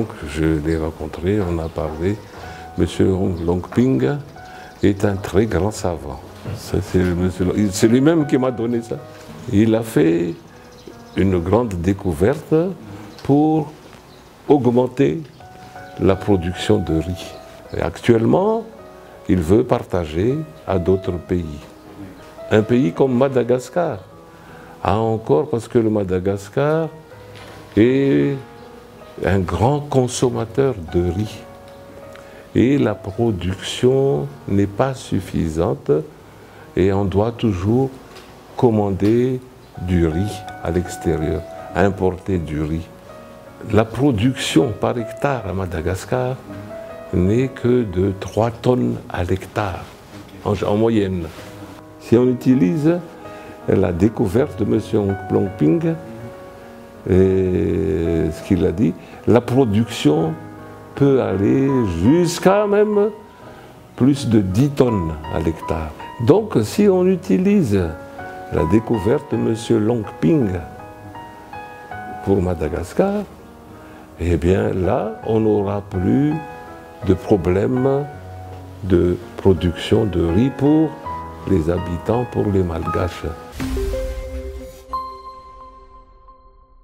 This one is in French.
donc je l'ai rencontré, on a parlé. Monsieur Longping est un très grand savant. C'est lui-même qui m'a donné ça. Il a fait une grande découverte pour augmenter la production de riz. Et actuellement, il veut partager à d'autres pays. Un pays comme Madagascar a encore, parce que le Madagascar est un grand consommateur de riz. Et la production n'est pas suffisante et on doit toujours commander du riz à l'extérieur, importer du riz. La production par hectare à Madagascar n'est que de 3 tonnes à l'hectare, en moyenne. Si on utilise la découverte de M. Longping, ce qu'il a dit, la production peut aller jusqu'à même plus de 10 tonnes à l'hectare. Donc si on utilise la découverte de M. Longping pour Madagascar, eh bien là, on n'aura plus de problème de production de riz pour les habitants, pour les Malgaches.